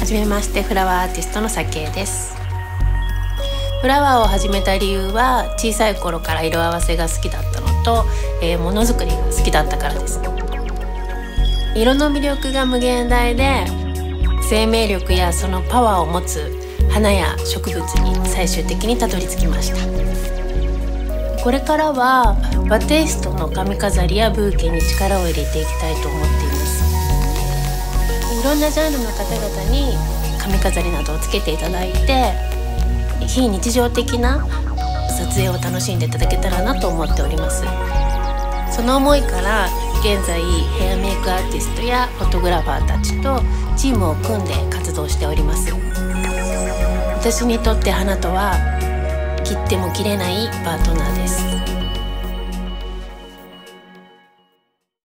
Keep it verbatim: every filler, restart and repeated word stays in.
じめまして、フラワーアーティストのさけいです。フラワーを始めた理由は、小さい頃から色合わせが好きだったのと、えー、ものづくりが好きだったからです。色の魅力が無限大で、生命力やそのパワーを持つ花や植物に最終的にたどり着きました。これからはバテイストの髪飾りやブーケに力を入れていきたいと思っています。いろんなジャンルの方々に髪飾りなどをつけていただいて、非日常的な撮影を楽しんでいただけたらなと思っております。その思いから現在ヘアメイクアーティストやフォトグラファーたちとチームを組んで活動しております。私にとって花とは切っても切れないパートナーです。